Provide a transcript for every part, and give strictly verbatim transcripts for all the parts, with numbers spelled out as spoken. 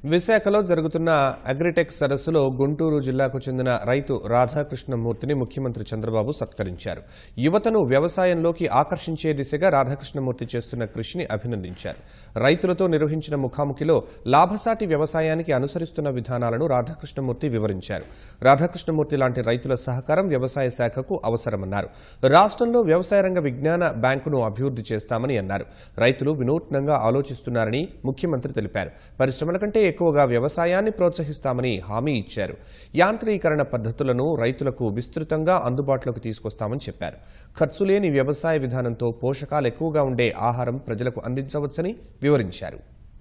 విశాఖలో జరుగుతున్న అగ్రిటెక్ సదస్సులో గుంటూరు జిల్లాకు చెందిన రైతు రాధాకృష్ణమూర్తిని ముఖ్యమంత్రి చంద్రబాబు సత్కరించారు. యువతను వ్యవసాయంలోకి ఆకర్షించే దిశగా రాధాకృష్ణమూర్తి చేస్తున్న కృషిని అభినందించారు. రైతులతో నిర్వహించిన ముఖాముఖిలో లాభసాటి వ్యవసాయానికి అనుసరిస్తున్న విధానాలను రాధాకృష్ణమూర్తి వివరించారు. రాధాకృష్ణమూర్తి లాంటి రైతుల సహకారం వ్యవసాయ శాఖకు అవసరమన్నారు. రాష్ట్రంలో వ్యవసాయ రంగ విజ్ఞాన బ్యాంకును అభివృద్ధి చేస్తామని అన్నారు. రైతులు వినూత్నంగా ఆలోచిస్తున్నారని ముఖ్యమంత్రి తెలిపారు. పరిశ్రమల కంటే ఎక్కువగా వ్యవసాయాన్ని ప్రోత్సహిస్తామని హామీ ఇచ్చారు. యాంత్రీకరణ పద్ధతులను రైతులకు విస్తృతంగా అందుబాటులోకి తీసుకొస్తామని చెప్పారు. ఖర్చు లేని వ్యవసాయ విధానంతో పోషకాలు ఎక్కువగా ఉండే ఆహారం ప్రజలకు అందించవచ్చని వివరించారు.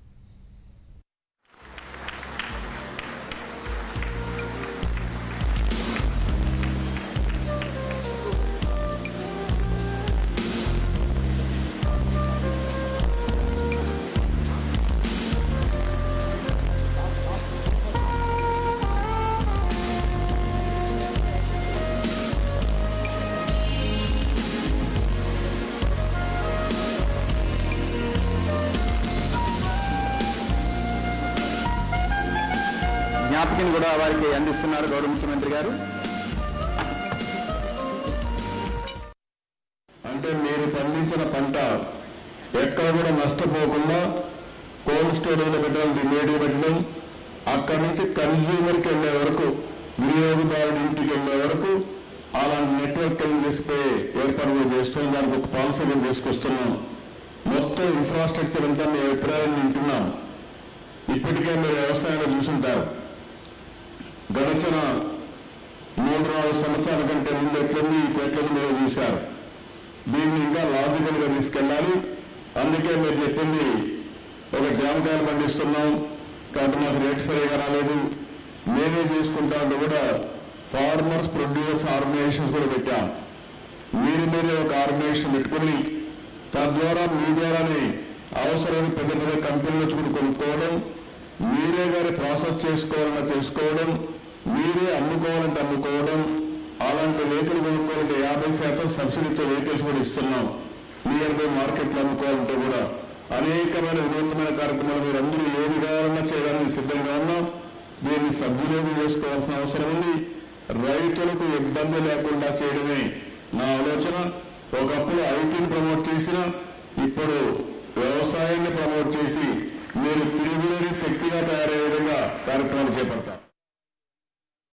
జ్ఞాపకం కూడా వారికి అందిస్తున్నారు గౌరవ ముఖ్యమంత్రి గారు. అంటే మీరు పండించిన పంట ఎక్కడ కూడా నష్టపోకుండా కోల్డ్ స్టోరేజ్లో పెట్టడం, డిమేడ్గా పెట్టడం, అక్కడి నుంచి కన్జ్యూమర్కి వెళ్లే వరకు, వినియోగదారుడి ఇంటికి వెళ్లే వరకు అలాంటి నెట్వర్క్ తీసుకుపోయి ఏర్పాటు చేస్తున్నాం. దానికి ఒక పాలసీ తీసుకొస్తున్నాం. మొత్తం ఇన్ఫ్రాస్ట్రక్చర్ అంతా మీ అభిప్రాయాన్ని వింటున్నాం. ఇప్పటికే మీరు వ్యవసాయంలో చూసుంటారు. గడిచిన మూడు నాలుగు సంవత్సరాల కంటే ముందు ఎట్లుంది ఎట్లని మీరు చూశారు. దీన్ని ఇంకా లాజికల్ గా తీసుకెళ్లాలి. అందుకే మీరు చెప్పింది ఒక జామకాయలు పండిస్తున్నాం కాబట్టి మాకు రేట్ సరిగా రాలేదు, మేమే చేసుకుంటా అంటే కూడా ఫార్మర్స్ ప్రొడ్యూసర్స్ ఆర్గనైజేషన్స్ కూడా పెట్టాం. మీరు మీరే ఒక ఆర్గనైజేషన్ పెట్టుకుని తద్వారా మీ ద్వారానే అవసరమైన పెద్ద పెద్ద కంపెనీలు వచ్చి కొనుక్కోవడం, మీరే గారి ప్రాసెస్ చేసుకోవాలన్నా చేసుకోవడం, మీరే అమ్ముకోవాలంటే అమ్ముకోవడం, అలాంటి వెహికల్ కొనుక్కోవాలంటే యాభై శాతం సబ్సిడీతో వెహికల్స్ కూడా ఇస్తున్నాం. నియర్ బై మార్కెట్లో అమ్ముకోవాలంటే కూడా అనేకమైన వినూత్నమైన కార్యక్రమాలు మీరు అందరూ ఏది కావాలన్నా చేయడానికి సిద్ధంగా ఉన్నాం. దీన్ని సద్వినియోగం చేసుకోవాల్సిన అవసరం ఉంది. రైతులకు ఇబ్బంది లేకుండా చేయడమే నా ఆలోచన. ఒకప్పుడు ఐటీని ప్రమోట్ చేసిన, ఇప్పుడు వ్యవసాయాన్ని ప్రమోట్ చేసి మీరు తిరుగులేని శక్తిగా తయారయ్యే విధంగా కార్యక్రమాలు చేపడతారు.